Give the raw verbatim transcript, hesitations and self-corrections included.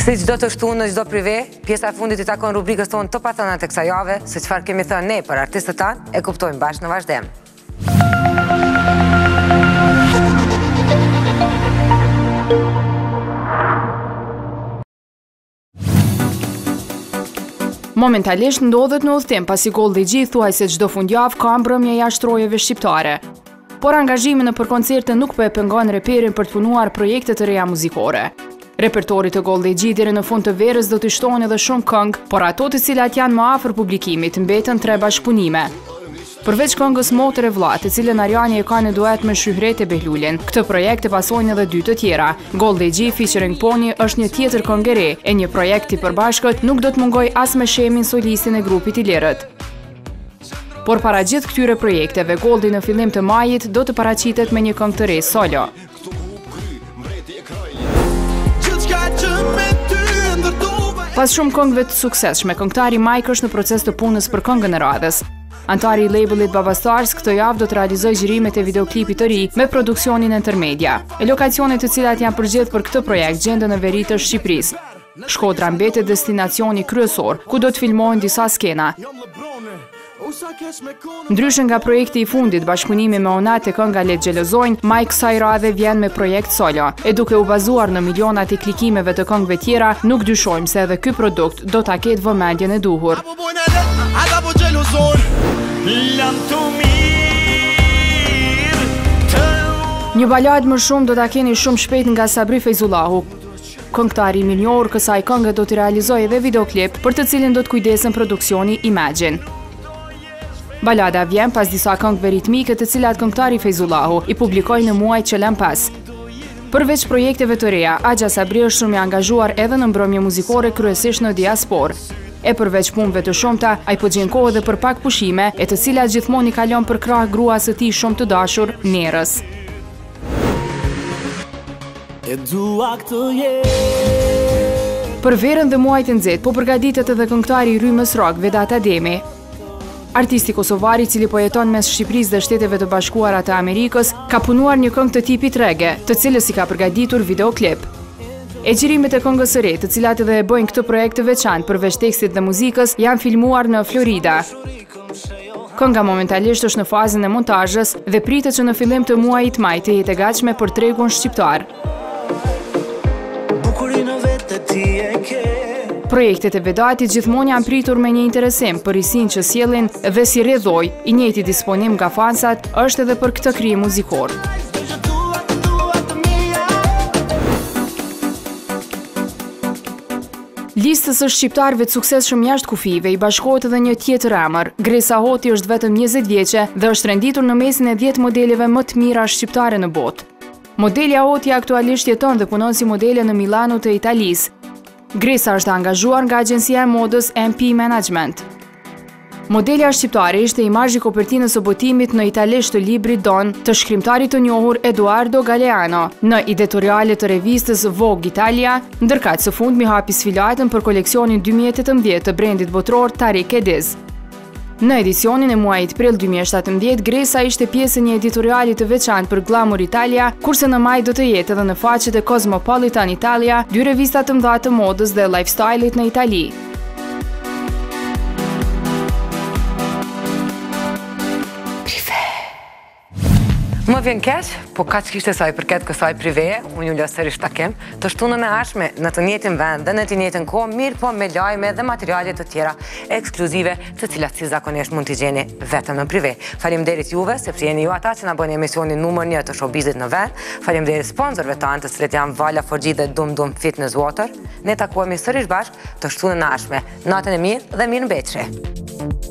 Si çdo të shtunë në çdo prive, pjesa e fundit i takon rubrikës tonë të patonat e kësaj jave, se çfarë kemi thënë ne për artistët tanë, e kuptojmë bashkë në vazhdim. Momentalisht ndodhet në udhëtim pasi Goldi G thuajse çdo fundjavë ka mbrëmje jashtrojeve shqiptare. Por angazhimi në për koncerte nuk po e pengon reperin për të punuar projekte të reja muzikore. Repertori të Goldi G deri në fund të verës do të shtojnë edhe shumë këngë, por ato të cilat janë më afër publikimit mbeten tre bashkëpunime. Përveç këngës Motër e vllat, të cilën Ariani e ka në duet me Shyhret e Behlulin, këtë projekt e pasojnë edhe dy të tjera. Goldi G featuring Pony është një tjetër këngë e re, e një projekt i përbashkët nuk do të mungoj as me shemin solistin e grupit i lirët. Por para gjithë këtyre projekteve, Goldi në fillim të majit do të paraqitet me një këngë të re solo. Pas shumë këngëve të suksesshme, këngëtari Mike është në proces të punës për këngën e radhës. Antari i labelit Baba Stars këtë javë do të realizojë xhirimet e videoklipit të ri me produksionin Intermedia. E lokacionet të cilat janë përgjedhur për këtë projekt gjenden në veri të Shqipërisë. Shkodra mbetet destinacioni kryesor, ku do të filmohen disa skena. Ndryshe nga projekti i fundit, bashkëpunimi me Onat e kënga Le Xhelozojnë, Mike kësaj radhe vjen me projekt solo. E duke u bazuar në milionat e klikimeve të këngëve tjera, nuk dyshojmë se edhe ky produkt do ta ketë vëmendjen e duhur. Një balad më shumë do ta keni shumë shpejt nga Sabri Fejzullahu. Këngëtari i minjor kësaj këngë do të realizojë edhe videoklip, për të cilin do të kujdesen produksioni Imagine. Balada vjen pas disa këngëve ritmike të cilat këngëtari Fejzullahu i publikoi në muajt që lën pas. Përveç projekteve të reja, Axha Sabri është shumë i angazhuar edhe në mbrëmje muzikore kryesisht në diasporë. E përveç punëve të shumta, ai po gjen kohë edhe për pak pushime, e të cilat gjithmonë i kalon për krah gruas së tij shumë të dashur, Nerës. Për verën dhe muajt e nxehtë, po përgatitet edhe këngëtari i rrymës rock Vedat Ademi. Artisti kosovar i cili po jeton mes Shqipërisë dhe Shteteve të Bashkuara të Amerikës ka punuar një këngë të tipit reggae, të cilës i ka përgatitur videoklip. E xhirimet e këngës së re, të cilat edhe e bëjnë këtë projekt të veçantë përveç tekstit dhe muzikës, janë filmuar në Florida. Kënga momentalisht është në fazën e montazhës dhe pritet që në fillim të muajit maj të jetë e gatshme për tregun shqiptar. Projektet e Vedatit gjithmonë janë pritur me një interesim për risin që sjellin dhe si rrjedhoj, i njëjti disponim nga fansat është edhe për këtë krijim muzikor. Listës së shqiptarëve të suksesshëm jashtë kufive i bashkohet edhe një tjetër emër. Gresa Hoti është vetëm njëzet vjeçe dhe është renditur në mesin e dhjetë modeleve më të mira shqiptare në botë. Modelja Hoti aktualisht jeton dhe punon si modele në Milano të Italisë. Gresa është angazhuar nga agjencia e modës M P Management. Modelja shqiptare ishte imazhi i kopertinës së botimit në italisht të librit Don të shkrimtarit të njohur Edoardo Galeano në editorialet të revistës Vogue Italia, ndërkaq së fundmi hapi sfilatën për koleksionin dy mijë e tetëmbëdhjetë të brendit botror Tariq Ediz. Në edicionin e muajit prill dy mijë e shtatëmbëdhjetë, Gresa ishte pjesë e një editoriali të veçantë për Glamour Italia, kurse në maj do të jetë edhe në faqet e Cosmopolitan Italia, dy revista të mëdha të modës dhe lifestyle-it në Itali. Më vjen keq, po kaq kishte sa i përket kësaj prive, unë ju lë sërish takim, të shtunën e ardhshme në të njëjtin vend dhe në të njëjtin kohë, mirë po me lajme dhe materiale të tjera ekskluzive, të cilat si zakonisht mund t'i gjeni vetëm në prive. Faleminderit juve, sepse jeni ju ata që na bëni emisionin numër një të showbizit në vend. Faleminderit sponsorëve tanë, të cilët janë Vala Forgji dhe Dum Dum Fitness Water. Ne takohemi sërish bashkë të shtunën e ardhshme. Natën e mirë dhe mirëmbëjtje.